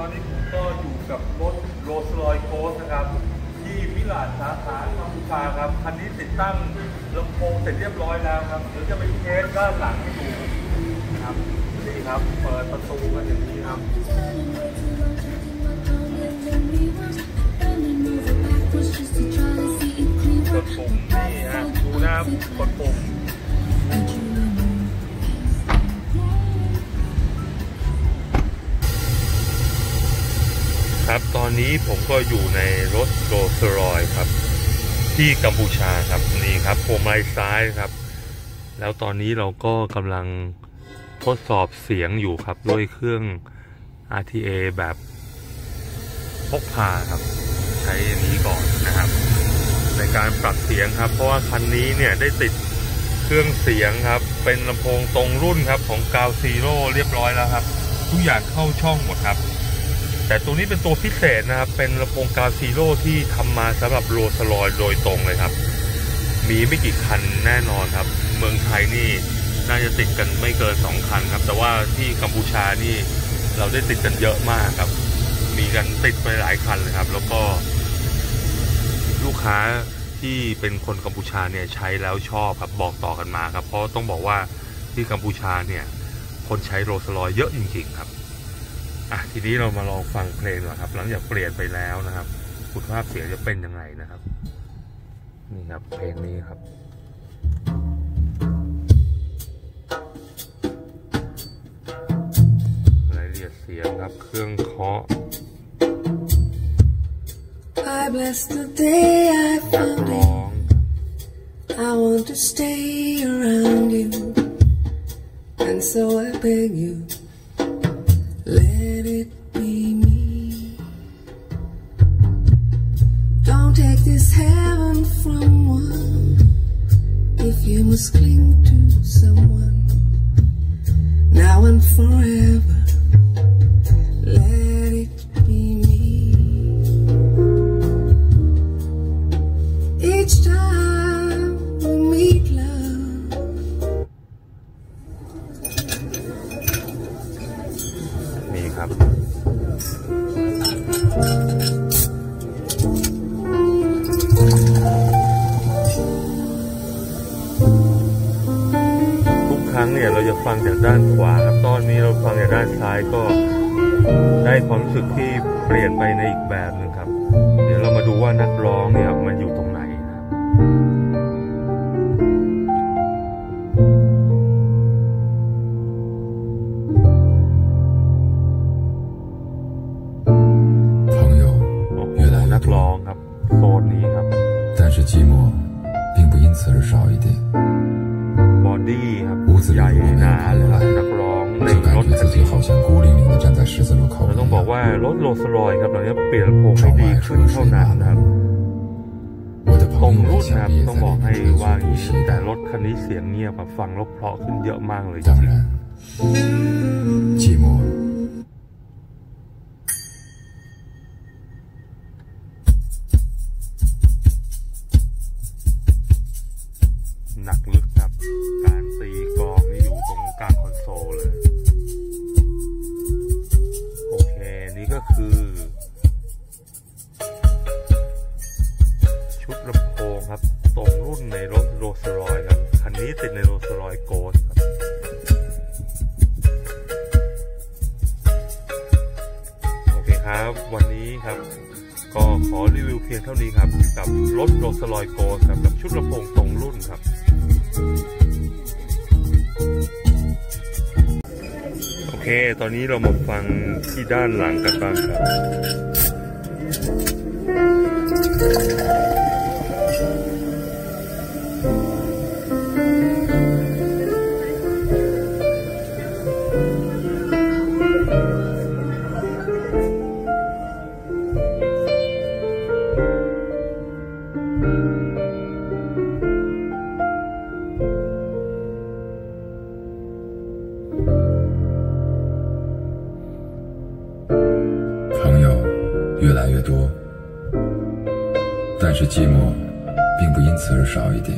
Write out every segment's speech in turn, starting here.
อนนี้ผมก็อยู่กับรถโรลส์รอยซ์โกสต์นะครับที่มิลานสาขากัมพูชาครับคันนี้ติดตั้งลำโพงเสร็จเรียบร้อยแล้วครับเดี๋ยวจะไปเทสด้านหลังให้ดูครับนี่ครับเปิดประตูกันอย่างนี้ครับกดปุ่มนี่ฮะดูนะครับกดปุ่มครับตอนนี้ผมก็อยู่ในรถโรลส์รอยซ์ครับที่กัมพูชาครับนี่ครับพวงมาลัยซ้ายครับแล้วตอนนี้เราก็กำลังทดสอบเสียงอยู่ครับด้วยเครื่อง RTA แบบพกพาครับใช้อันนี้ก่อนนะครับในการปรับเสียงครับเพราะว่าคันนี้เนี่ยได้ติดเครื่องเสียงครับเป็นลำโพงตรงรุ่นครับของกาวซีโร่เรียบร้อยแล้วครับทุกอย่างเข้าช่องหมดครับแต่ตัวนี้เป็นตัวพิเศษนะครับเป็นลำโพงกาวซีโร่ที่ทำมาสำหรับโรลส์รอยซ์โดยตรงเลยครับมีไม่กี่คันแน่นอนครับเมืองไทยนี่น่าจะติดกันไม่เกิน2คันครับแต่ว่าที่กัมพูชานี่เราได้ติดกันเยอะมากครับมีกันติดไปหลายคันเลยครับแล้วก็ลูกค้าที่เป็นคนกัมพูชาเนี่ยใช้แล้วชอบครับบอกต่อกันมาครับเพราะต้องบอกว่าที่กัมพูชาเนี่ยคนใช้โรลส์รอยซ์เยอะจริงๆครับทีนี้เรามาลองฟังเพลงหน่อยครับหลังจากเปลี่ยนไปแล้วนะครับคุณภาพเสียงจะเป็นยังไงนะครับนี่ครับเพลงนี้ครับรายละเอียดเสียงครับเครื่องเคาะนักร้อง I want to stay around you and so I beg you let it be me don't take this heaven from one if you must cling to someone now and forever let it be me each time we meet love นี่ครับทุกครั้งเนี่ยเราจะฟังจากด้านขวาครับตอนนี้เราฟังจากด้านซ้ายก็ได้ความรู้สึกที่เปลี่ยนไปในอีกแบบหนึ่งครับเดี๋ยวเรามาดูว่านักร้องเนี่ยมันอยู่ตรงไหนนะครับนักร้องครับโซนนี้ครับ但是寂寞并不因此而少一点บอดี้ครับใหญ่หนาเลยครับนักร้องในรถคันนี้เราต้องบอกว่ารถโรลส์รอยซ์ครับเราเนี่ยเปลี่ยนลำโพงให้ดีขึ้นเท่านั้นนะครับตรงรุ่นครับต้องบอกให้ว่าอย่างนี้แต่รถคันนี้เสียงเงียบแบบฟังแล้วเพราะขึ้นเยอะมากเลยจริง寂寞หนักลึกครับการตีกลองนี่อยู่ตรงกลางคอนโซลเลยโอเคนี่ก็คือชุดลำโพงครับตรงรุ่นในรถโรลส์รอยซ์ครับคันนี้ติดในโรลส์รอยซ์โกสต์ครับโอเคครับวันนี้ครับก็ขอรีวิวเพียงเท่านี้ครับกับรถโรลส์รอยซ์โกสต์ครับกับชุดลำโพงตรงรุ่นครับโอเคตอนนี้เรามาฟังที่ด้านหลังกันบ้างครับ越来越多，但是寂寞并不因此而少一点。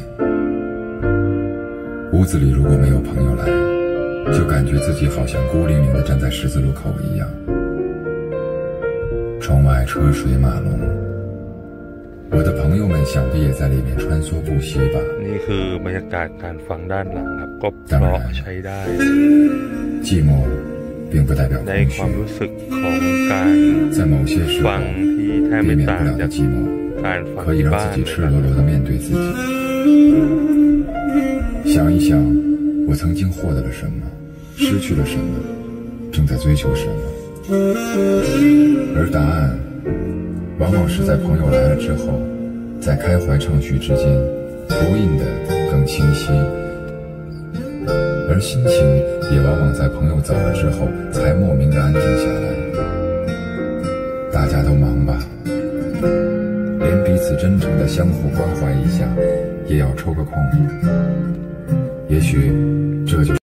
屋子里如果没有朋友来，就感觉自己好像孤零零地站在十字路口一样。 窗外车水马龙，我的朋友们想必也在里面穿梭不息吧。 นี่คือบรรยากาศการฟังด้านหลังครับก็เพราะใช้ได้寂寞并不代表ใน空ความ虚， รู้สึกของการ在某些时候ฟังที่แทบ避ไม่免ต่าง不了จา的ก寂寞， การฟัง可以ที่让บ้า自น己赤裸裸地面对自己。想一想，我曾经获得了什么，失去了什么，正在追求什么，而答案往往是在朋友来了之后，在开怀畅叙之间，投影得更清晰，而心情也往往在朋友走了之后，才莫名的安定下来。大家都忙吧，连彼此真诚的相互关怀一下，也要抽个空。也许这就是